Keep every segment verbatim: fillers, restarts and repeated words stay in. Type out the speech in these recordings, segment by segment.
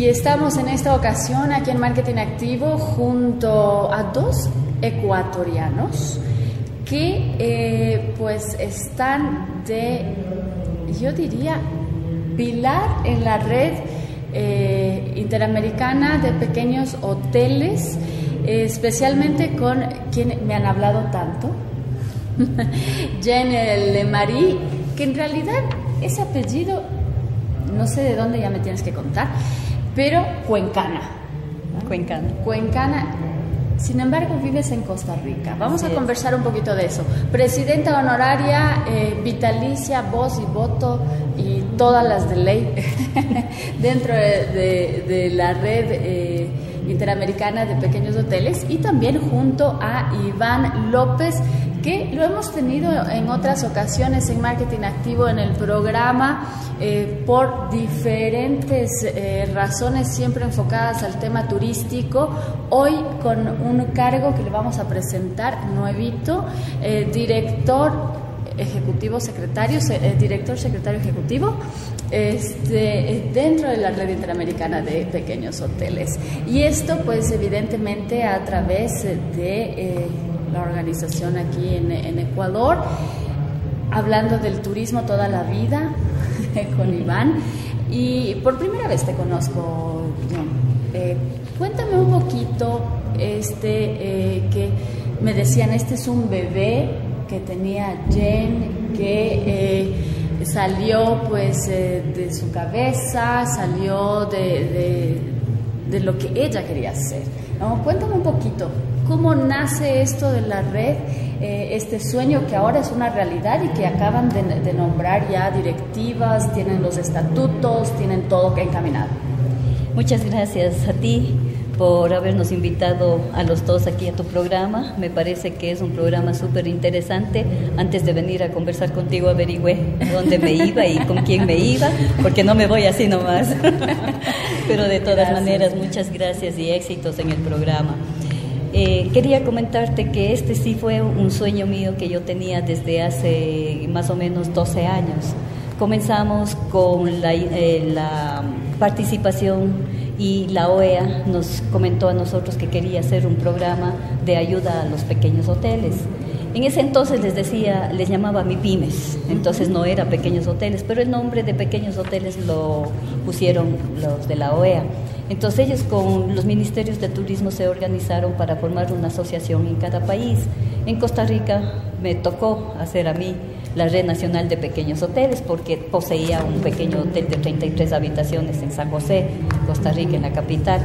estamos en esta ocasión aquí en Marketing Activo junto a dos ecuatorianos que eh, pues están de, yo diría, pilar en la red eh, interamericana de pequeños hoteles, eh, especialmente con quien me han hablado tanto, Jean Lemarie, que en realidad ese apellido, no sé de dónde, ya me tienes que contar, pero cuencana. ¿no? Cuencana. Cuencana. Sin embargo, vives en Costa Rica. Vamos a conversar un poquito de eso. Presidenta honoraria, eh, vitalicia, voz y voto y todas las de ley dentro de, de, de la red eh, interamericana de pequeños hoteles, y también junto a Iván López, que lo hemos tenido en otras ocasiones en Marketing Activo en el programa eh, por diferentes eh, razones, siempre enfocadas al tema turístico. Hoy con un cargo que le vamos a presentar nuevito, eh, director ejecutivo secretario, eh, director secretario ejecutivo este, dentro de la red interamericana de pequeños hoteles. Y esto pues evidentemente a través de eh, la organización aquí en, en Ecuador, hablando del turismo toda la vida con Iván. Y por primera vez te conozco, John. Eh, cuéntame un poquito, este, eh, que me decían, este es un bebé que tenía Jen, que eh, salió pues eh, de su cabeza, salió de, de, de lo que ella quería hacer, ¿no? Cuéntame un poquito, ¿cómo nace esto de la red, eh, este sueño que ahora es una realidad y que acaban de, de nombrar ya directivas, tienen los estatutos, tienen todo encaminado? Muchas gracias a ti por habernos invitado a los dos aquí a tu programa. Me parece que es un programa súper interesante. Antes de venir a conversar contigo averigüé dónde me iba y con quién me iba, porque no me voy así nomás. Pero de todas gracias. maneras, muchas gracias y éxitos en el programa. Eh, quería comentarte que este sí fue un sueño mío que yo tenía desde hace más o menos doce años. Comenzamos con la, eh, la participación, y la O E A nos comentó a nosotros que quería hacer un programa de ayuda a los pequeños hoteles. En ese entonces les decía, les llamaba MIPYMES, entonces no era pequeños hoteles, pero el nombre de pequeños hoteles lo pusieron los de la O E A. Entonces ellos con los ministerios de turismo se organizaron para formar una asociación en cada país. En Costa Rica me tocó hacer a mí la Red Nacional de Pequeños Hoteles, porque poseía un pequeño hotel de treinta y tres habitaciones en San José, Costa Rica, en la capital.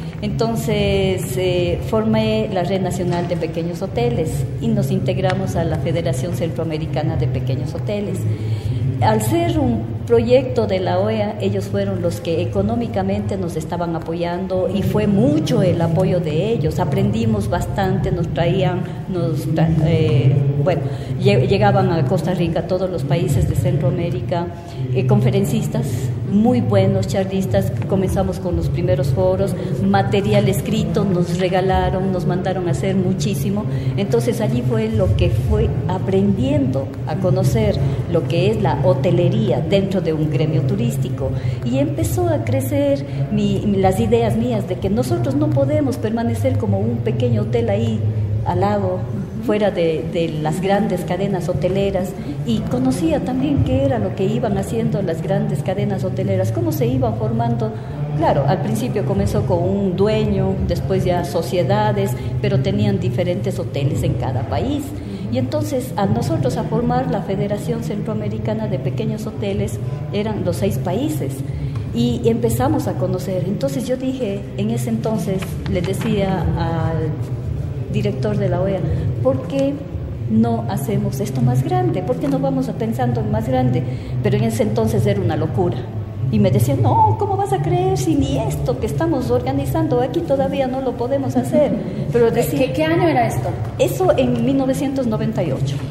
Entonces eh, formé la Red Nacional de Pequeños Hoteles y nos integramos a la Federación Centroamericana de Pequeños Hoteles. Al ser un proyecto de la O E A, ellos fueron los que económicamente nos estaban apoyando y fue mucho el apoyo de ellos. Aprendimos bastante, nos traían, nos eh, bueno, llegaban a Costa Rica todos los países de Centroamérica, eh, conferencistas muy buenos, charlistas. Comenzamos con los primeros foros, material escrito nos regalaron, nos mandaron a hacer muchísimo. Entonces allí fue lo que fue aprendiendo a conocer lo que es la hotelería dentro de un gremio turístico, y empezó a crecer mi, las ideas mías de que nosotros no podemos permanecer como un pequeño hotel ahí al lado, fuera de, de las grandes cadenas hoteleras, y conocía también qué era lo que iban haciendo las grandes cadenas hoteleras, cómo se iban formando. Claro, al principio comenzó con un dueño, después ya sociedades, pero tenían diferentes hoteles en cada país. Y entonces, a nosotros a formar la Federación Centroamericana de Pequeños Hoteles, eran los seis países, y empezamos a conocer. Entonces yo dije, en ese entonces, le decía al director de la O E A, ¿por qué no hacemos esto más grande? ¿Por qué no vamos pensando en más grande? Pero en ese entonces era una locura. Y me decían, no, ¿cómo vas a creer si ni esto que estamos organizando aquí todavía no lo podemos hacer? Pero decía, ¿Qué, ¿Qué año era esto? Eso en mil novecientos noventa y ocho.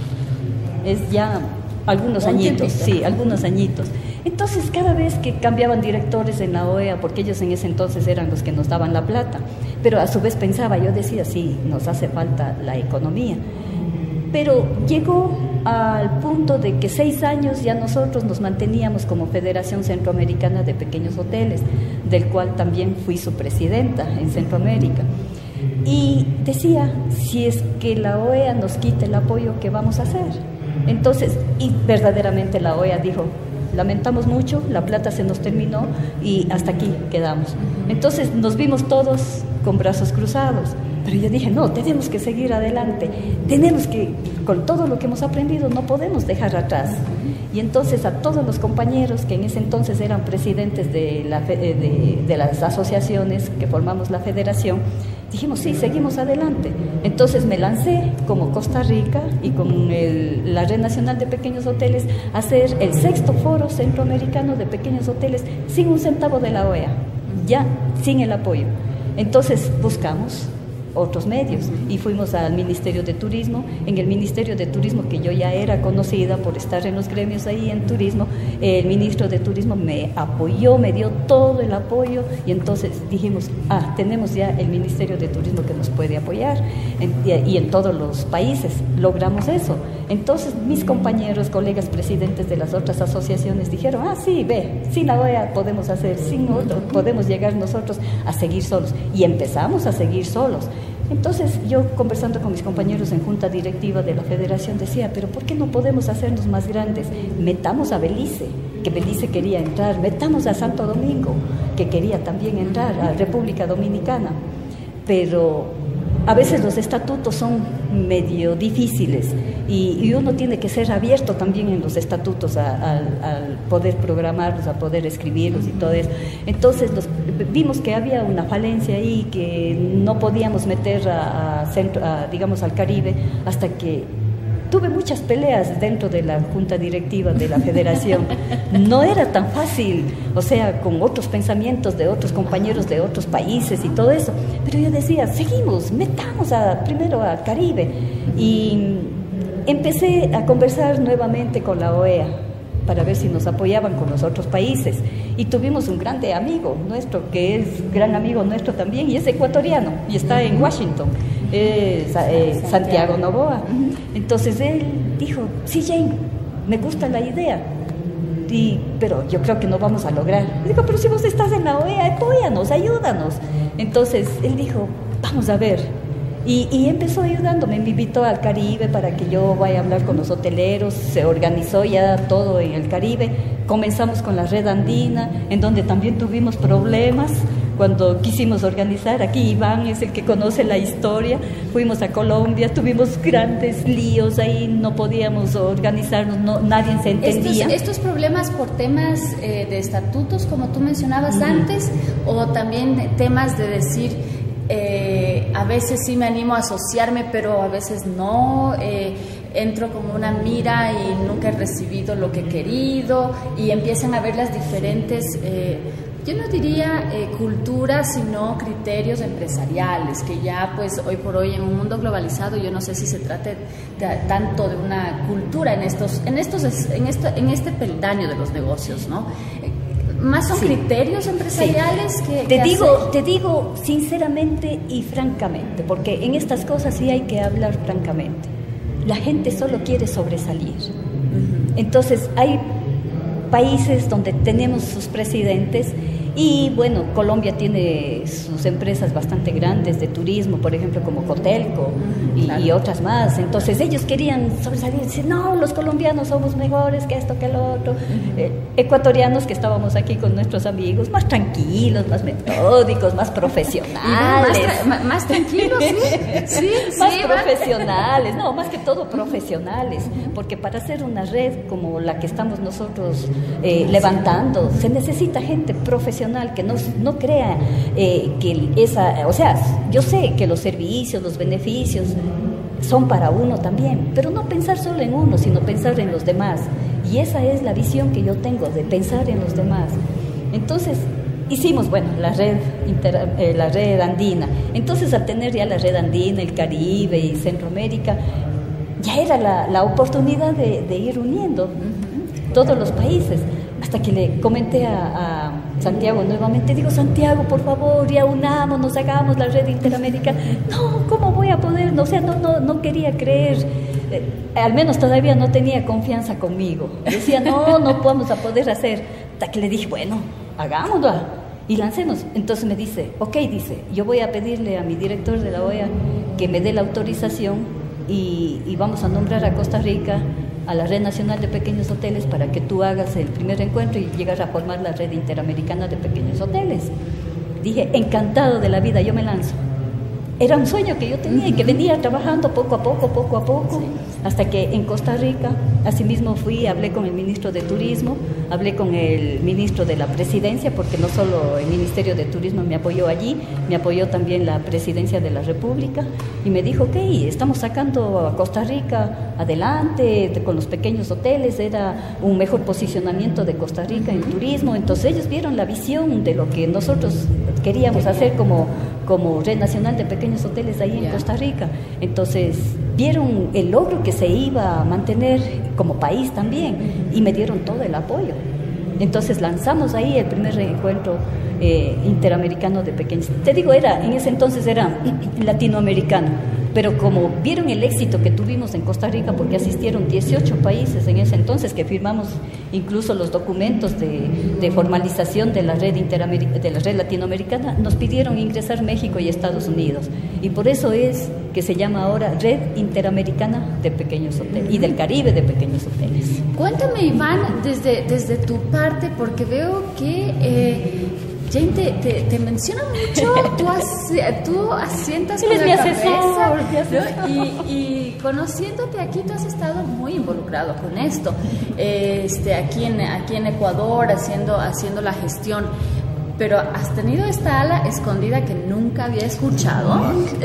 Es ya algunos añitos, sí, algunos añitos. Entonces, cada vez que cambiaban directores en la O E A, porque ellos en ese entonces eran los que nos daban la plata, pero a su vez pensaba, yo decía, sí, nos hace falta la economía. pero llegó al punto de que seis años ya nosotros nos manteníamos como Federación Centroamericana de Pequeños Hoteles, del cual también fui su presidenta en Centroamérica. Y decía, si es que la O E A nos quita el apoyo, ¿qué vamos a hacer? Entonces, y verdaderamente la O E A dijo, lamentamos mucho, la plata se nos terminó y hasta aquí quedamos. Entonces nos vimos todos con brazos cruzados, pero yo dije, no, tenemos que seguir adelante, tenemos que, con todo lo que hemos aprendido, no podemos dejar atrás. Y entonces a todos los compañeros que en ese entonces eran presidentes de, la, de, de las asociaciones que formamos la federación, dijimos, sí, seguimos adelante. Entonces me lancé como Costa Rica y con el, la Red Nacional de Pequeños Hoteles a hacer el sexto foro centroamericano de pequeños hoteles sin un centavo de la O E A, ya sin el apoyo. Entonces buscamos otros medios y fuimos al Ministerio de Turismo. En el Ministerio de Turismo, que yo ya era conocida por estar en los gremios ahí en turismo, el ministro de Turismo me apoyó, me dio todo el apoyo y entonces dijimos, ah, tenemos ya el Ministerio de Turismo que nos puede apoyar en, y en todos los países logramos eso. Entonces mis compañeros, colegas presidentes de las otras asociaciones dijeron, ah, sí, ve, sin la O E A podemos hacer, sin otro, podemos llegar nosotros a seguir solos, y empezamos a seguir solos. Entonces yo, conversando con mis compañeros en junta directiva de la federación, decía, pero ¿por qué no podemos hacernos más grandes? Metamos a Belice, que Belice quería entrar, metamos a Santo Domingo, que quería también entrar, a República Dominicana, pero a veces los estatutos son medio difíciles y, y uno tiene que ser abierto también en los estatutos al poder programarlos, a poder escribirlos y todo eso. Entonces los, vimos que había una falencia ahí, que no podíamos meter a, a, centro, a, digamos, al Caribe, hasta que tuve muchas peleas dentro de la junta directiva de la federación. No era tan fácil, o sea, con otros pensamientos de otros compañeros de otros países y todo eso. Pero yo decía, seguimos, metamos a, primero al Caribe. Y empecé a conversar nuevamente con la O E A para ver si nos apoyaban con los otros países. Y tuvimos un grande amigo nuestro, que es gran amigo nuestro también, y es ecuatoriano, y está en Washington, es eh, Santiago Novoa. Entonces él dijo, sí, Jane, me gusta la idea, y, pero yo creo que no vamos a lograr. Digo, pero si vos estás en la O E A, apóyanos, ayúdanos. Entonces él dijo, vamos a ver. Y, y empezó ayudándome, me invitó al Caribe para que yo vaya a hablar con los hoteleros, se organizó ya todo en el Caribe. Comenzamos con la Red Andina, en donde también tuvimos problemas cuando quisimos organizar. Aquí Iván es el que conoce la historia. Fuimos a Colombia, tuvimos grandes líos ahí, no podíamos organizarnos, no, nadie se entendía. ¿Estos, estos problemas por temas eh, de estatutos, como tú mencionabas uh-huh. antes, o también temas de decir, eh, a veces sí me animo a asociarme, pero a veces no, eh, entro como una mira y nunca he recibido lo que he querido, y empiezan a ver las diferentes, eh, yo no diría eh, culturas, sino criterios empresariales, que ya pues hoy por hoy en un mundo globalizado yo no sé si se trate de, tanto de una cultura en estos, en estos, en esto, en este peldaño de los negocios, ¿no? Más son sí. criterios empresariales sí. que, te que digo hacer. Te digo sinceramente y francamente, porque en estas cosas sí hay que hablar francamente. La gente solo quiere sobresalir. Uh-huh. Entonces hay países donde tenemos sus presidentes y bueno, Colombia tiene sus empresas bastante grandes de turismo, por ejemplo como Cotelco y, claro. y otras más. Entonces ellos querían sobresalir, decir, no, los colombianos somos mejores que esto, que lo otro. Uh-huh. eh, ecuatorianos que estábamos aquí con nuestros amigos, más tranquilos, más metódicos, más profesionales. Más, tra- más tranquilos, sí. sí más sí, profesionales, no, más que todo profesionales, porque para hacer una red como la que estamos nosotros eh, levantando, se necesita gente profesional que no, no crea eh, que esa, o sea, yo sé que los servicios, los beneficios son para uno también, pero no pensar solo en uno, sino pensar en los demás, y esa es la visión que yo tengo, de pensar en los demás. Entonces hicimos, bueno, la red, inter, eh, la red andina. Entonces al tener ya la red andina, el Caribe y Centroamérica, ya era la, la oportunidad de, de ir uniendo uh-huh. todos los países. Hasta que le comenté a, a Santiago nuevamente, digo, Santiago, por favor, ya unámonos, hagamos la red interamericana. No, ¿cómo voy a poder? O sea, no, no, no quería creer. eh, al menos todavía no tenía confianza conmigo. Decía, no, no vamos a poder hacer. Hasta que le dije, bueno, hagámoslo y lancemos. Entonces me dice, ok, dice, yo voy a pedirle a mi director de la O E A que me dé la autorización y, y vamos a nombrar a Costa Rica a la Red Nacional de Pequeños Hoteles para que tú hagas el primer encuentro y llegas a formar la Red Interamericana de Pequeños Hoteles. Dije, encantado de la vida, yo me lanzo. Era un sueño que yo tenía y que venía trabajando poco a poco, poco a poco, sí, hasta que en Costa Rica, asimismo fui, hablé con el ministro de Turismo, hablé con el ministro de la Presidencia, porque no solo el Ministerio de Turismo me apoyó allí, me apoyó también la Presidencia de la República, y me dijo, ok, estamos sacando a Costa Rica adelante, con los pequeños hoteles, era un mejor posicionamiento de Costa Rica en turismo. Entonces ellos vieron la visión de lo que nosotros queríamos hacer como, como Red Nacional de Pequeños Hoteles ahí en yeah. Costa Rica. Entonces vieron el logro que se iba a mantener como país también y me dieron todo el apoyo. Entonces lanzamos ahí el primer encuentro eh, interamericano de pequeños. Te digo, era en ese entonces era latinoamericano, pero como vieron el éxito que tuvimos en Costa Rica, porque asistieron dieciocho países en ese entonces, que firmamos incluso los documentos de, de formalización de la red interameric- de la red latinoamericana, nos pidieron ingresar México y Estados Unidos, y por eso es que se llama ahora Red Interamericana de Pequeños Hoteles y del Caribe de Pequeños Hoteles. Cuéntame, Iván, desde, desde tu parte, porque veo que eh, Jane te, te, te menciona mucho, tú, as, tú asientas con la cabeza, ¿no? y, y conociéndote aquí, tú has estado muy involucrado con esto, este, aquí, en, aquí en Ecuador, haciendo, haciendo la gestión. Pero has tenido esta ala escondida que nunca había escuchado.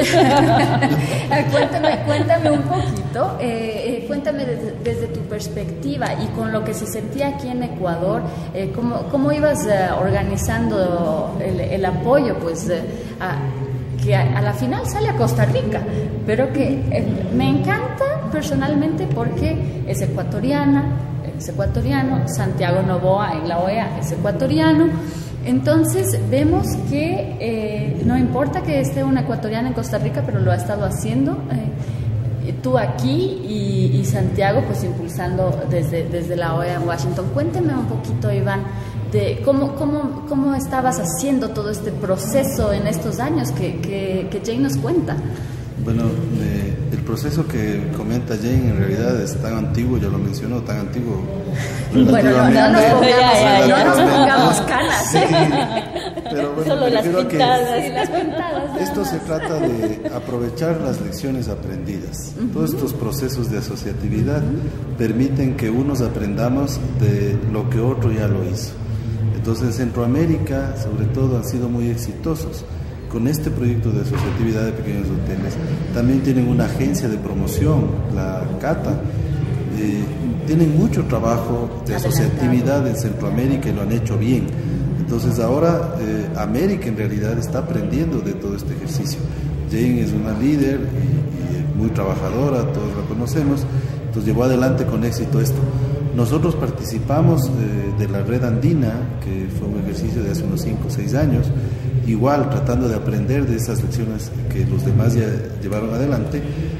cuéntame, cuéntame un poquito, eh, eh, cuéntame desde, desde tu perspectiva y con lo que se sentía aquí en Ecuador, eh, cómo, cómo ibas eh, organizando el, el apoyo, pues, eh, a, que a, a la final sale a Costa Rica, pero que eh, me encanta personalmente porque es ecuatoriana, es ecuatoriano, Santiago Noboa en la O E A es ecuatoriano. Entonces vemos que eh, no importa que esté una ecuatoriana en Costa Rica, pero lo ha estado haciendo, eh, tú aquí y, y Santiago pues impulsando desde, desde la O E A en Washington. Cuénteme un poquito, Iván, de cómo, cómo, cómo estabas haciendo todo este proceso en estos años que, que, que Jane nos cuenta. Bueno, eh, el proceso que comenta Jane en realidad es tan antiguo, ya lo mencionó, tan antiguo. Bueno, no, no nos pongamos, ya, ya, ya. No nos pongamos canas. Sí, pero bueno, solo las pintadas. Que sí, las pintadas. Esto se trata de aprovechar las lecciones aprendidas. Uh-huh. Todos estos procesos de asociatividad uh-huh. permiten que unos aprendamos de lo que otro ya lo hizo. Entonces, en Centroamérica, sobre todo, han sido muy exitosos con este proyecto de asociatividad de pequeños hoteles. También tienen una agencia de promoción, la CATA. Eh, tienen mucho trabajo de asociatividad en Centroamérica y lo han hecho bien. Entonces ahora eh, América en realidad está aprendiendo de todo este ejercicio. Jane es una líder y, y muy trabajadora, todos la conocemos, entonces llevó adelante con éxito esto. Nosotros participamos eh, de la red andina, que fue un ejercicio de hace unos cinco o seis años, igual tratando de aprender de esas lecciones que los demás ya llevaron adelante,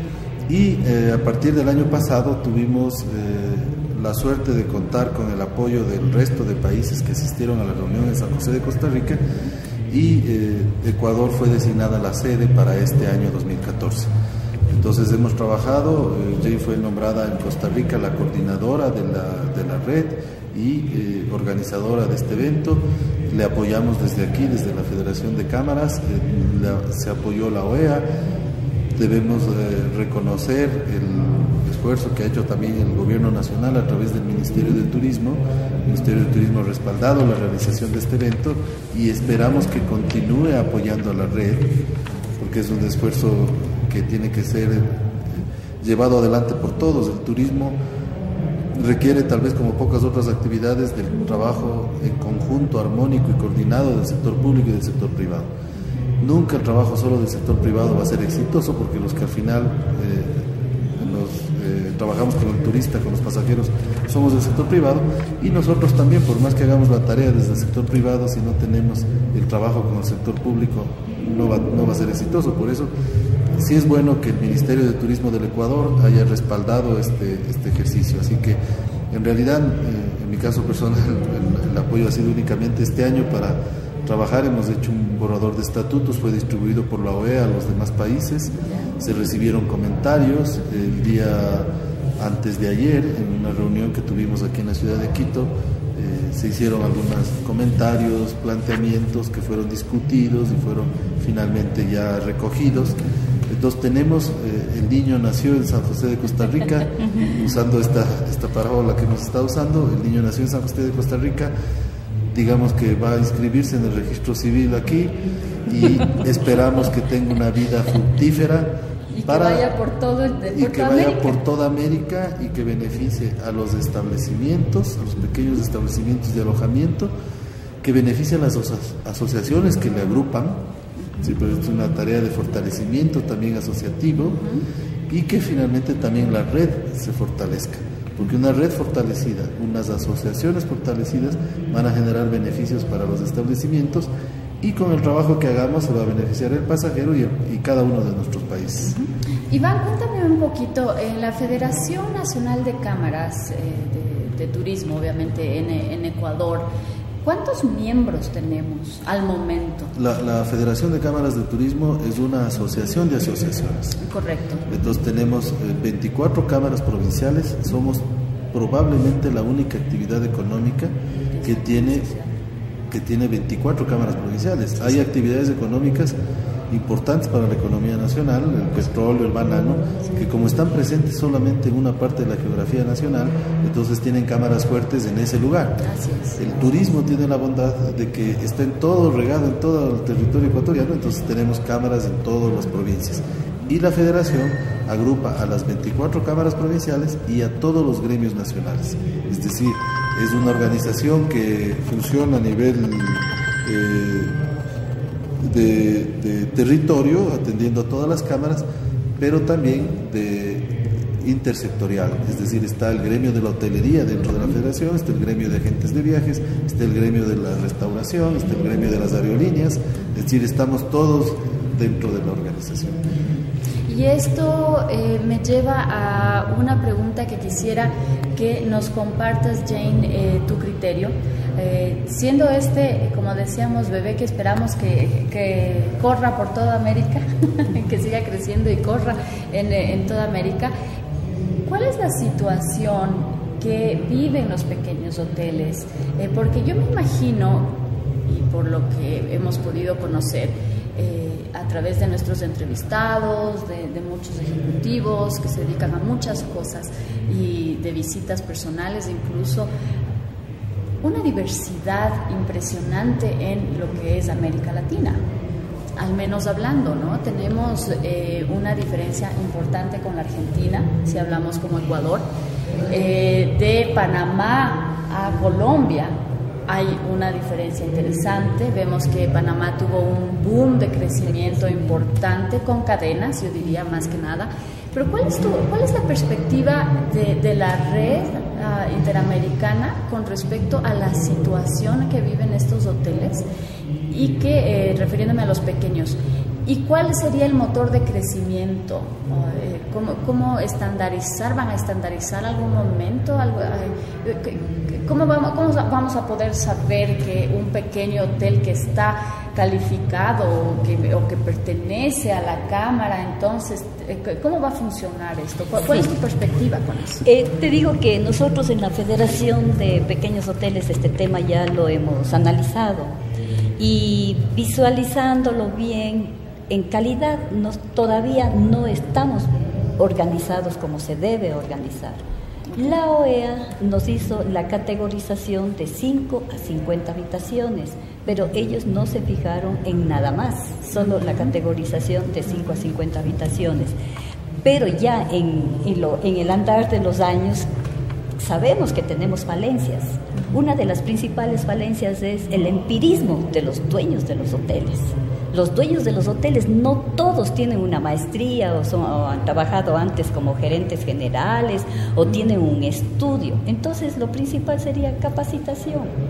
y eh, a partir del año pasado tuvimos eh, la suerte de contar con el apoyo del resto de países que asistieron a la reunión en San José de Costa Rica, y eh, Ecuador fue designada la sede para este año dos mil catorce. Entonces hemos trabajado, eh, Jane fue nombrada en Costa Rica la coordinadora de la, de la red y eh, organizadora de este evento. Le apoyamos desde aquí, desde la Federación de Cámaras, eh, la, se apoyó la O E A. Debemos eh, reconocer el esfuerzo que ha hecho también el Gobierno Nacional a través del Ministerio de Turismo. El Ministerio de Turismo ha respaldado la realización de este evento y esperamos que continúe apoyando a la red, porque es un esfuerzo que tiene que ser eh, llevado adelante por todos. El turismo requiere, tal vez como pocas otras actividades, del trabajo en conjunto, armónico y coordinado del sector público y del sector privado. Nunca el trabajo solo del sector privado va a ser exitoso, porque los que al final eh, nos, eh, trabajamos con el turista, con los pasajeros, somos del sector privado, y nosotros también, por más que hagamos la tarea desde el sector privado, si no tenemos el trabajo con el sector público, no va, no va a ser exitoso. Por eso sí es bueno que el Ministerio de Turismo del Ecuador haya respaldado este, este ejercicio, así que en realidad, eh, en mi caso personal, el, el apoyo ha sido únicamente este año para trabajar. Hemos hecho un borrador de estatutos, fue distribuido por la O E A a los demás países, se recibieron comentarios. El día antes de ayer, en una reunión que tuvimos aquí en la ciudad de Quito, eh, se hicieron algunos comentarios, planteamientos que fueron discutidos y fueron finalmente ya recogidos. Entonces tenemos, eh, el niño nació en San José de Costa Rica, usando esta, esta parábola que hemos estado usando. El niño nació en San José de Costa Rica, digamos que va a inscribirse en el registro civil aquí y esperamos que tenga una vida fructífera y para, que vaya por todo el, por y que toda vaya América. por toda América y que beneficie a los establecimientos, a los pequeños establecimientos de alojamiento, que beneficie a las aso asociaciones que le agrupan. Sí, pero es una tarea de fortalecimiento también asociativo, uh-huh. y que finalmente también la red se fortalezca, porque una red fortalecida, unas asociaciones fortalecidas van a generar beneficios para los establecimientos, y con el trabajo que hagamos se va a beneficiar el pasajero y, el, y cada uno de nuestros países. Uh-huh. Iván, cuéntame un poquito, en la Federación Nacional de Cámaras eh, de, de Turismo, obviamente en, en Ecuador, ¿cuántos miembros tenemos al momento? La, la Federación de Cámaras de Turismo es una asociación de asociaciones. Correcto. Entonces tenemos eh, veinticuatro cámaras provinciales, somos probablemente la única actividad económica que tiene, que tiene veinticuatro cámaras provinciales. Hay actividades económicas importantes para la economía nacional, el petróleo, el banano, que como están presentes solamente en una parte de la geografía nacional, entonces tienen cámaras fuertes en ese lugar. Así es. El turismo tiene la bondad de que está en todo, regado en todo el territorio ecuatoriano, entonces tenemos cámaras en todas las provincias. Y la federación agrupa a las veinticuatro cámaras provinciales y a todos los gremios nacionales. Es decir, es una organización que funciona a nivel eh, De, de territorio, atendiendo a todas las cámaras, pero también de intersectorial, es decir, está el gremio de la hotelería dentro de la federación, está el gremio de agentes de viajes, está el gremio de la restauración, está el gremio de las aerolíneas, es decir, estamos todos dentro de la organización. Y esto eh, me lleva a una pregunta que quisiera que nos compartas, Jane, eh, tu criterio. Eh, siendo este, como decíamos, bebé que esperamos que, que corra por toda América, que siga creciendo y corra en, en toda América, ¿cuál es la situación que viven los pequeños hoteles? Eh, porque yo me imagino, y por lo que hemos podido conocer, eh, a través de nuestros entrevistados, de, de muchos ejecutivos que se dedican a muchas cosas y de visitas personales, incluso una diversidad impresionante en lo que es América Latina, al menos hablando, ¿no? Tenemos eh, una diferencia importante con la Argentina, si hablamos como Ecuador, eh, de Panamá a Colombia. Hay una diferencia interesante. Vemos que Panamá tuvo un boom de crecimiento importante con cadenas, yo diría más que nada. Pero ¿cuál es, tu, cuál es la perspectiva de, de la red uh, interamericana con respecto a la situación que viven estos hoteles? Y que, eh, refiriéndome a los pequeños, ¿y cuál sería el motor de crecimiento? Eh, ¿Cómo, cómo estandarizar? ¿Van a estandarizar algún momento? Algo, eh, ¿Cómo vamos, cómo vamos a poder saber que un pequeño hotel que está calificado o que, o que pertenece a la Cámara, entonces, cómo va a funcionar esto? ¿Cuál, cuál sí. es tu perspectiva con eso? Eh, te digo que nosotros en la Federación de Pequeños Hoteles este tema ya lo hemos analizado y visualizándolo bien, en calidad nos, todavía no estamos organizados como se debe organizar. La O E A nos hizo la categorización de cinco a cincuenta habitaciones, pero ellos no se fijaron en nada más, solo la categorización de cinco a cincuenta habitaciones. Pero ya en, en, lo, en el andar de los años sabemos que tenemos falencias. Una de las principales falencias es el empirismo de los dueños de los hoteles. Los dueños de los hoteles no todos tienen una maestría o, son, o han trabajado antes como gerentes generales o tienen un estudio. Entonces lo principal sería capacitación.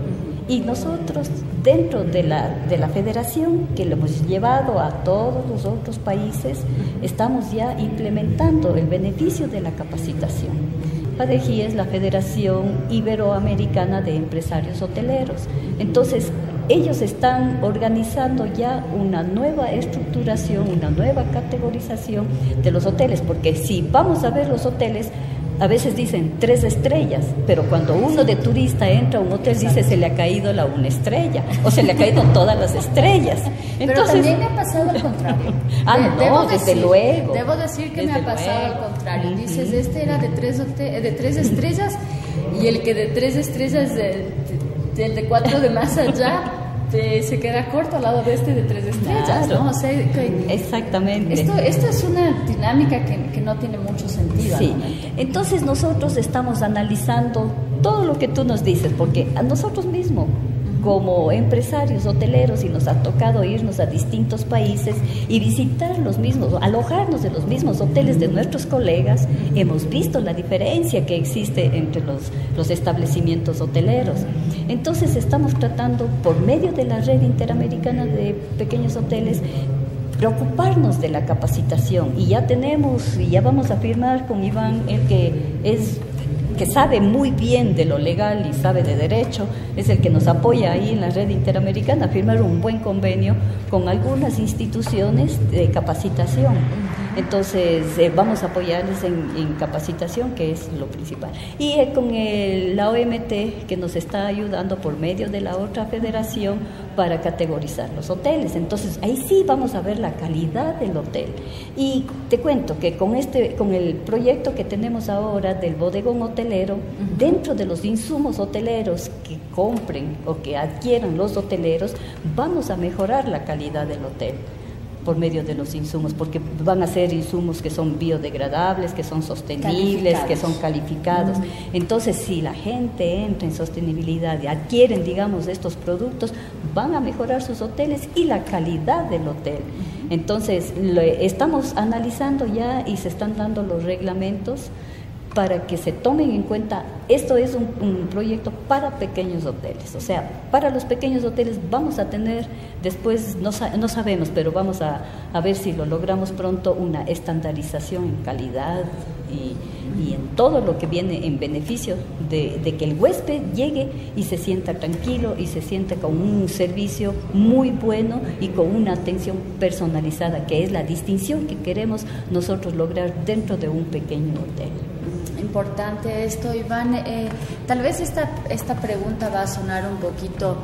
Y nosotros, dentro de la, de la federación, que lo hemos llevado a todos los otros países, estamos ya implementando el beneficio de la capacitación. FADEHI es la Federación Iberoamericana de Empresarios Hoteleros. Entonces, ellos están organizando ya una nueva estructuración, una nueva categorización de los hoteles, porque si vamos a ver los hoteles, a veces dicen tres estrellas, pero cuando uno de turista entra a un hotel dice se le ha caído la una estrella o se le ha caído todas las estrellas. Entonces, pero también me ha pasado al contrario. Ah, no, debo desde decir, luego. Debo decir que desde me ha pasado luego. al contrario. Uh-huh. Dices, este era de tres, de tres estrellas y el que de tres estrellas, el de, de, de cuatro de más allá, Te, se queda corto al lado de este de tres estrellas, claro. ¿no? O sea, que exactamente. Esto, esto es una dinámica que, que no tiene mucho sentido. Sí. Entonces nosotros estamos analizando todo lo que tú nos dices, porque a nosotros mismos, como empresarios hoteleros, y nos ha tocado irnos a distintos países y visitar los mismos, alojarnos en los mismos hoteles de nuestros colegas, hemos visto la diferencia que existe entre los, los establecimientos hoteleros. Entonces estamos tratando, por medio de la red interamericana de pequeños hoteles, preocuparnos de la capacitación, y ya tenemos, y ya vamos a firmar con Iván, el que es que sabe muy bien de lo legal y sabe de derecho, es el que nos apoya ahí en la red interamericana a firmar un buen convenio con algunas instituciones de capacitación. Entonces eh, vamos a apoyarles en, en capacitación, que es lo principal. Y eh, con el, la O M T, que nos está ayudando por medio de la otra federación para categorizar los hoteles. Entonces ahí sí vamos a ver la calidad del hotel. Y te cuento que con, este, con el proyecto que tenemos ahora del bodegón hotelero, uh-huh, dentro de los insumos hoteleros que compren o que adquieran los hoteleros, vamos a mejorar la calidad del hotel por medio de los insumos, porque van a ser insumos que son biodegradables, que son sostenibles, que son calificados. Uh-huh. Entonces, si la gente entra en sostenibilidad y adquieren, digamos, estos productos, van a mejorar sus hoteles y la calidad del hotel. Uh-huh. Entonces, lo estamos analizando ya y se están dando los reglamentos para que se tomen en cuenta. Esto es un, un proyecto para pequeños hoteles, o sea, para los pequeños hoteles vamos a tener, después no, no sabemos, pero vamos a, a ver si lo logramos pronto, una estandarización en calidad y, y en todo lo que viene en beneficio de, de que el huésped llegue y se sienta tranquilo y se sienta con un servicio muy bueno y con una atención personalizada, que es la distinción que queremos nosotros lograr dentro de un pequeño hotel. Importante esto, Iván. Eh, tal vez esta, esta pregunta va a sonar un poquito,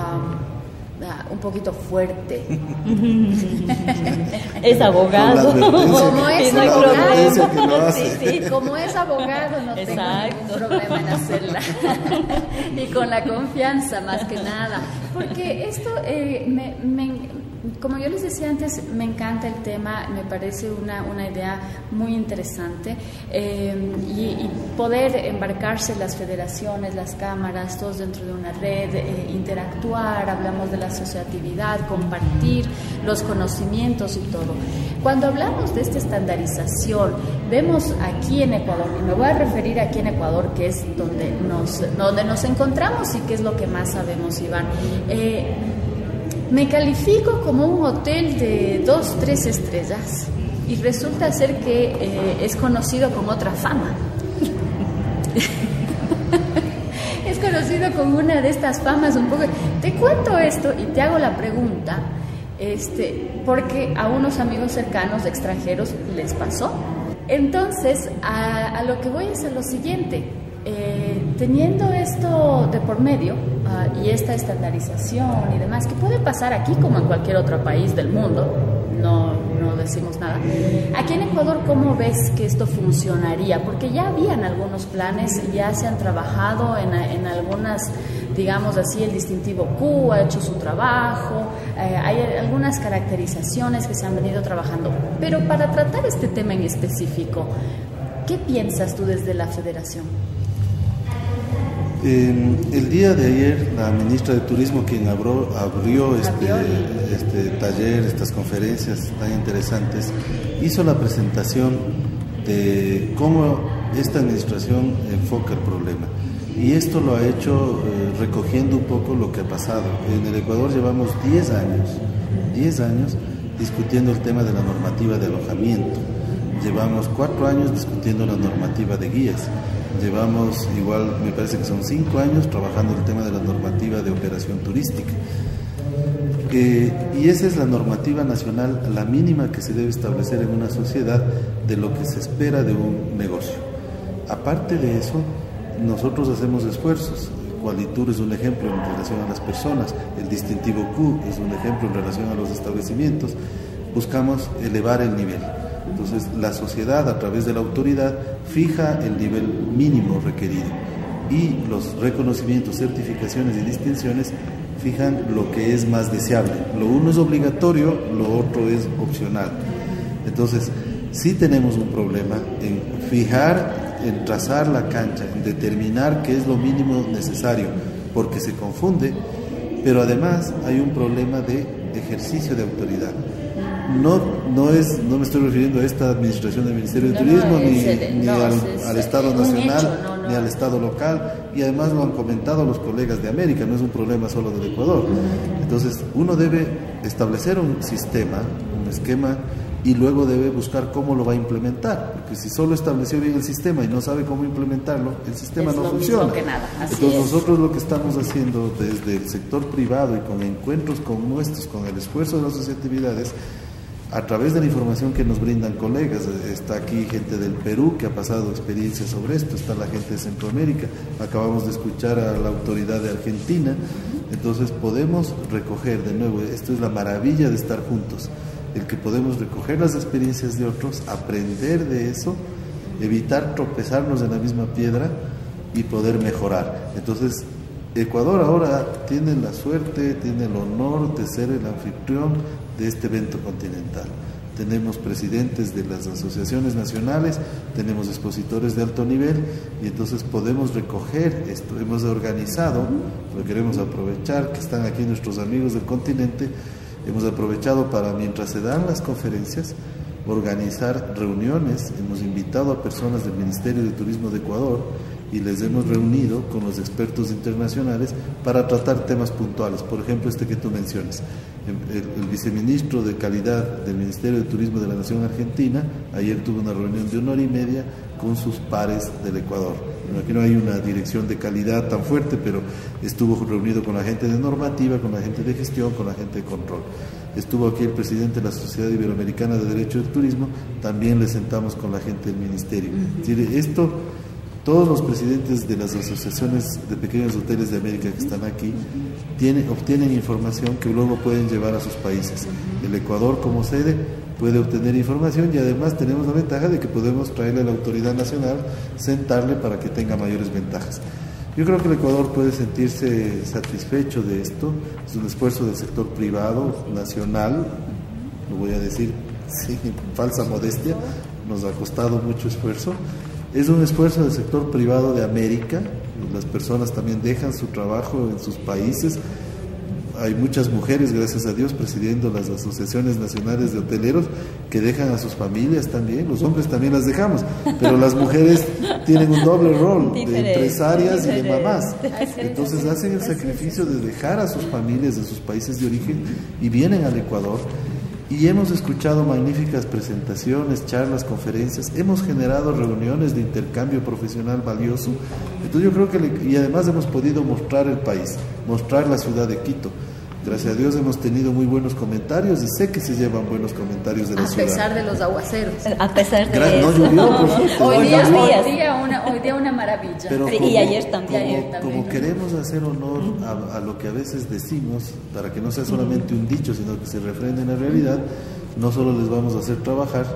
um, uh, un poquito fuerte. Es abogado. Como es no abogado, que no hace. sí, sí, como es abogado no Exacto. tengo ningún problema en hacerla. Y con la confianza más que nada. Porque esto, eh, me, me, como yo les decía antes, me encanta el tema, me parece una, una idea muy interesante, eh, y, y poder embarcarse las federaciones, las cámaras, todos dentro de una red, eh, interactuar, hablamos de la asociatividad, compartir los conocimientos y todo. Cuando hablamos de esta estandarización, vemos aquí en Ecuador, y me voy a referir aquí en Ecuador, que es donde nos, donde nos encontramos y que es lo que más sabemos, Iván. Eh, Me califico como un hotel de dos, tres estrellas y resulta ser que eh, es conocido con otra fama. Es conocido con una de estas famas un poco. Te cuento esto y te hago la pregunta, este, porque a unos amigos cercanos extranjeros les pasó. Entonces, a, a lo que voy es a lo siguiente. Eh, teniendo esto de por medio uh, y esta estandarización y demás, que puede pasar aquí como en cualquier otro país del mundo, no, no decimos nada. Aquí en Ecuador, ¿cómo ves que esto funcionaría? Porque ya habían algunos planes, ya se han trabajado en, en algunas, digamos así, el distintivo Q ha hecho su trabajo, eh, hay algunas caracterizaciones que se han venido trabajando, pero para tratar este tema en específico, ¿qué piensas tú desde la federación? Eh, el día de ayer, la ministra de Turismo, quien abrió, abrió este, este taller, estas conferencias tan interesantes, hizo la presentación de cómo esta administración enfoca el problema. Y esto lo ha hecho eh, recogiendo un poco lo que ha pasado. En el Ecuador llevamos diez años, diez años discutiendo el tema de la normativa de alojamiento. Llevamos cuatro años discutiendo la normativa de guías. Llevamos igual, me parece que son cinco años trabajando el tema de la normativa de operación turística. Eh, y esa es la normativa nacional, la mínima que se debe establecer en una sociedad de lo que se espera de un negocio. Aparte de eso, nosotros hacemos esfuerzos. Qualitur es un ejemplo en relación a las personas, el distintivo Q es un ejemplo en relación a los establecimientos. Buscamos elevar el nivel. Entonces, la sociedad, a través de la autoridad, fija el nivel mínimo requerido y los reconocimientos, certificaciones y distinciones fijan lo que es más deseable. Lo uno es obligatorio, lo otro es opcional. Entonces, sí tenemos un problema en fijar, en trazar la cancha, en determinar qué es lo mínimo necesario, porque se confunde, pero además hay un problema de ejercicio de autoridad. No, no, es, no me estoy refiriendo a esta administración del Ministerio de no, Turismo, no, ni, el, ni no, al, es, al Estado es Nacional, hecho, no, no. ni al Estado local, y además lo han comentado los colegas de América, no es un problema solo del Ecuador. Entonces, uno debe establecer un sistema, un esquema, y luego debe buscar cómo lo va a implementar, porque si solo estableció bien el sistema y no sabe cómo implementarlo, el sistema es no lo funciona. mismo que nada. Así Entonces es. nosotros lo que estamos haciendo desde el sector privado y con encuentros como estos, con el esfuerzo de las asociatividades, a través de la información que nos brindan colegas, está aquí gente del Perú que ha pasado experiencia sobre esto, está la gente de Centroamérica, acabamos de escuchar a la autoridad de Argentina, entonces podemos recoger de nuevo, esto es la maravilla de estar juntos, el que podemos recoger las experiencias de otros, aprender de eso, evitar tropezarnos en la misma piedra y poder mejorar. Entonces, Ecuador ahora tiene la suerte, tiene el honor de ser el anfitrión de este evento continental. Tenemos presidentes de las asociaciones nacionales, tenemos expositores de alto nivel y entonces podemos recoger esto. Hemos organizado, lo queremos aprovechar, que están aquí nuestros amigos del continente, hemos aprovechado para, mientras se dan las conferencias, organizar reuniones. Hemos invitado a personas del Ministerio de Turismo de Ecuador y les hemos reunido con los expertos internacionales para tratar temas puntuales. Por ejemplo, este que tú mencionas. El, el viceministro de Calidad del Ministerio de Turismo de la Nación Argentina ayer tuvo una reunión de una hora y media con sus pares del Ecuador. Aquí no hay una dirección de calidad tan fuerte, pero estuvo reunido con la gente de normativa, con la gente de gestión, con la gente de control. Estuvo aquí el presidente de la Sociedad Iberoamericana de Derecho del Turismo, también le sentamos con la gente del ministerio. Uh-huh. Es decir, esto, todos los presidentes de las asociaciones de pequeños hoteles de América que están aquí tienen, obtienen información que luego pueden llevar a sus países. El Ecuador como sede puede obtener información y además tenemos la ventaja de que podemos traerle a la autoridad nacional, sentarle para que tenga mayores ventajas. Yo creo que el Ecuador puede sentirse satisfecho de esto. Es un esfuerzo del sector privado, nacional, lo voy a decir sin falsa modestia, nos ha costado mucho esfuerzo. Es un esfuerzo del sector privado de América, las personas también dejan su trabajo en sus países. Hay muchas mujeres, gracias a Dios, presidiendo las asociaciones nacionales de hoteleros que dejan a sus familias también. Los hombres también las dejamos, pero las mujeres tienen un doble rol de empresarias y de mamás. Entonces hacen el sacrificio de dejar a sus familias de sus países de origen y vienen al Ecuador. Y hemos escuchado magníficas presentaciones, charlas, conferencias, hemos generado reuniones de intercambio profesional valioso. Entonces yo creo que, le, y además hemos podido mostrar el país, mostrar la ciudad de Quito. Gracias a Dios hemos tenido muy buenos comentarios y sé que se llevan buenos comentarios de la a ciudad. A pesar de los aguaceros. A pesar de Gran, eso. No llovió, por suerte. Hoy, Hoy, día, llovió. hoy, día una, hoy día una maravilla. Pero sí, como, y ayer también. Como, ayer también. como queremos hacer honor a, a lo que a veces decimos, para que no sea solamente un dicho, sino que se refrende en la realidad, no solo les vamos a hacer trabajar.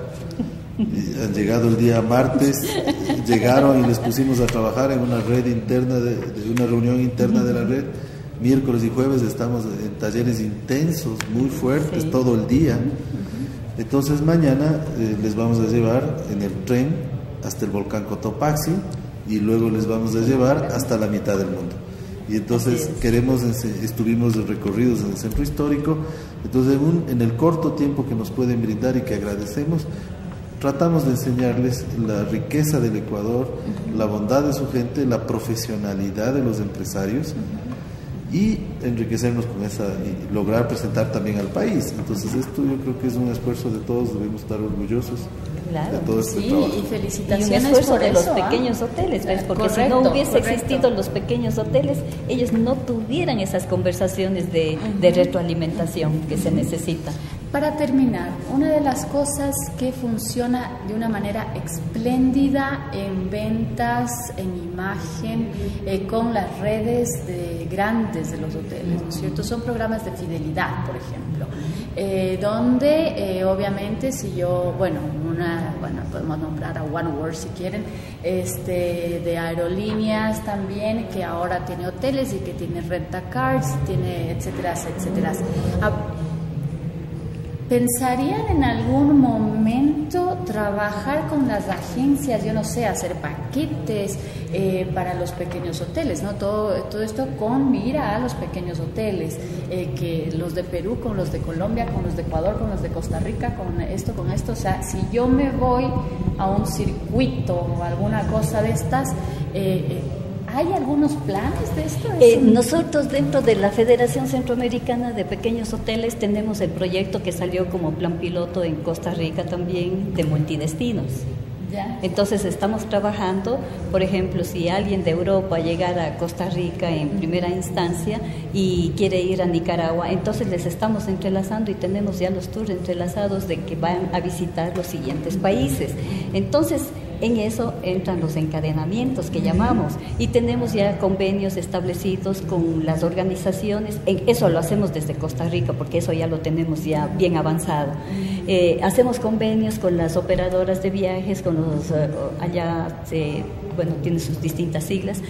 Y han llegado el día martes, llegaron y les pusimos a trabajar en una red interna, de, de una reunión interna de la red. Miércoles y jueves estamos en talleres intensos, muy fuertes, sí. Todo el día. Entonces mañana eh, les vamos a llevar en el tren hasta el volcán Cotopaxi y luego les vamos a llevar hasta la mitad del mundo. Y entonces queremos, estuvimos recorridos en el centro histórico. Entonces en, un, en el corto tiempo que nos pueden brindar y que agradecemos, tratamos de enseñarles la riqueza del Ecuador, uh-huh. la bondad de su gente, la profesionalidad de los empresarios, uh-huh. y enriquecernos con esa y lograr presentar también al país. Entonces esto yo creo que es un esfuerzo de todos, debemos estar orgullosos. Claro, de todo este sí, trabajo. Y felicitaciones y un esfuerzo por de eso, los ¿ah? pequeños hoteles, ¿ves? Porque correcto, si no hubiese correcto. existido los pequeños hoteles, ellos no tuvieran esas conversaciones de, uh-huh. de retroalimentación que se necesitan. Para terminar, una de las cosas que funciona de una manera espléndida en ventas, en imagen, eh, con las redes de grandes de los hoteles, ¿no es cierto? Son programas de fidelidad, por ejemplo, eh, donde eh, obviamente si yo, bueno, una, bueno, podemos nombrar a OneWorld si quieren, este, de aerolíneas también, que ahora tiene hoteles y que tiene rent-a-cars, tiene etcétera, etcétera. A, ¿Pensarían en algún momento trabajar con las agencias, yo no sé, hacer paquetes eh, para los pequeños hoteles, ¿no? Todo, todo esto con mira a los pequeños hoteles, eh, que los de Perú con los de Colombia, con los de Ecuador, con los de Costa Rica, con esto, con esto. O sea, si yo me voy a un circuito o alguna cosa de estas, eh, eh, ¿hay algunos planes de esto? Eh, nosotros dentro de la Federación Centroamericana de Pequeños Hoteles tenemos el proyecto que salió como plan piloto en Costa Rica también de multidestinos. Ya. Entonces estamos trabajando, por ejemplo, si alguien de Europa llegara a Costa Rica en primera instancia y quiere ir a Nicaragua, entonces les estamos entrelazando y tenemos ya los tours entrelazados de que van a visitar los siguientes países. Entonces, en eso entran los encadenamientos que llamamos y tenemos ya convenios establecidos con las organizaciones. En eso lo hacemos desde Costa Rica porque eso ya lo tenemos ya bien avanzado. Eh, hacemos convenios con las operadoras de viajes, con los uh, allá eh, bueno, tiene sus distintas siglas,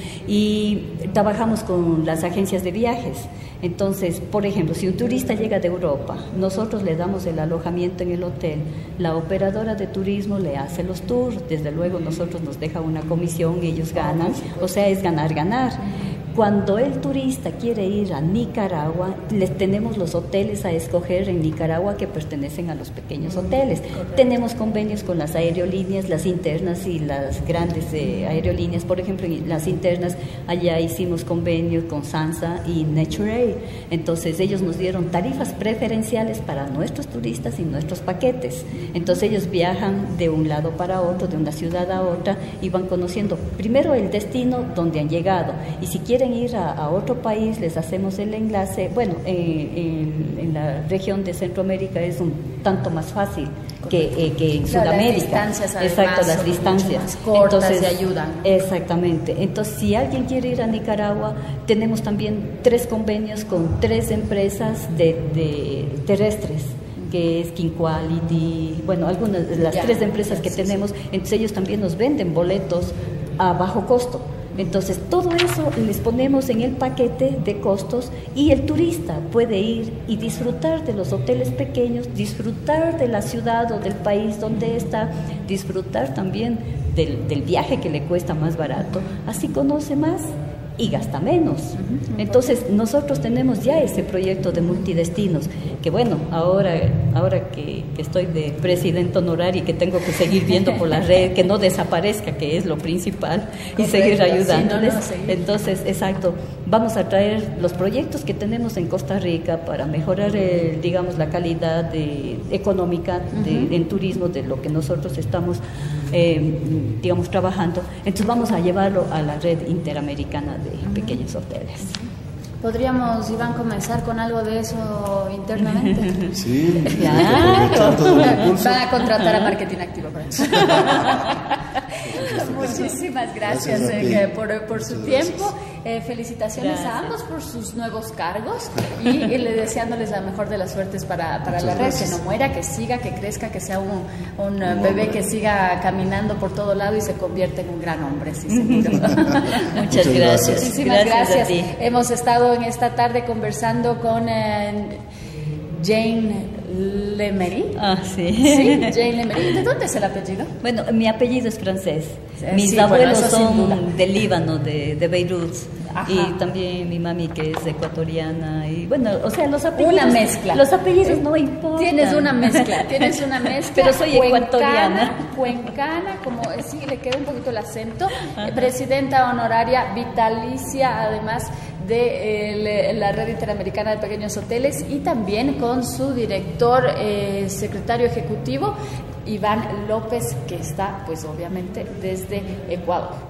y trabajamos con las agencias de viajes. Entonces, por ejemplo, si un turista llega de Europa, nosotros le damos el alojamiento en el hotel, la operadora de turismo le hace los tours, desde luego nosotros nos deja una comisión y ellos ganan, o sea, es ganar, ganar. Cuando el turista quiere ir a Nicaragua, les tenemos los hoteles a escoger en Nicaragua que pertenecen a los pequeños hoteles. Correcto. Tenemos convenios con las aerolíneas, las internas y las grandes eh, aerolíneas. Por ejemplo, en las internas, allá hicimos convenios con SANSA y Naturair. Entonces, ellos nos dieron tarifas preferenciales para nuestros turistas y nuestros paquetes. Entonces, ellos viajan de un lado para otro, de una ciudad a otra, y van conociendo primero el destino donde han llegado. Y si quieren ir a, a otro país, les hacemos el enlace. Bueno, en, en, en la región de Centroamérica es un tanto más fácil que, eh, que en claro, Sudamérica. Las distancias, además, exacto, las distancias más cortas. Entonces, y ayudan. Exactamente. Entonces, si alguien quiere ir a Nicaragua, tenemos también tres convenios con tres empresas de, de terrestres, que es King Quality, bueno, algunas de las ya, tres empresas que sí, tenemos. Sí. Entonces, ellos también nos venden boletos a bajo costo. Entonces, todo eso les ponemos en el paquete de costos y el turista puede ir y disfrutar de los hoteles pequeños, disfrutar de la ciudad o del país donde está, disfrutar también del, del viaje que le cuesta más barato, así conoce más y gasta menos. Entonces, nosotros tenemos ya ese proyecto de multidestinos, que bueno, ahora, ahora que, que estoy de presidente honorario y que tengo que seguir viendo por la red, que no desaparezca, que es lo principal, y Correcto, seguir ayudándoles. Sí, no, no, seguir. Entonces, exacto, vamos a traer los proyectos que tenemos en Costa Rica para mejorar, el, digamos, la calidad de, económica de, uh-huh. en turismo de lo que nosotros estamos, eh, digamos, trabajando. Entonces, vamos a llevarlo a la red interamericana de pequeños hoteles. ¿Podríamos, Iván, comenzar con algo de eso internamente? Sí, claro. Van a contratar a Marketing Activo para eso. Muchísimas gracias, gracias eh, por, por su Muchas tiempo. Eh, felicitaciones gracias. a ambos por sus nuevos cargos y, y le deseándoles la mejor de las suertes para, para la red, gracias. que no muera, que siga, que crezca, que sea un, un no, bebé hombre. que siga caminando por todo lado y se convierta en un gran hombre, sí, seguro. Muchas, Muchas gracias. Muchísimas gracias. gracias. Hemos estado en esta tarde conversando con eh, Jane Lemery. Ah, sí. Sí, Jane Lemery. ¿De dónde es el apellido? Bueno, mi apellido es francés. Mis sí, abuelos bueno, son del Líbano, de, de Beirut. Ajá. Y también mi mami que es ecuatoriana. Y bueno, o sea, los apellidos. Una mezcla. Los apellidos no importan. Tienes una mezcla, tienes una mezcla. Pero soy ecuatoriana. Cuencana, como sí, le queda un poquito el acento. Ajá. Presidenta honoraria vitalicia, además de eh, la Red Interamericana de Pequeños Hoteles, y también con su director, eh, secretario ejecutivo, Iván López, que está, pues obviamente, desde Ecuador.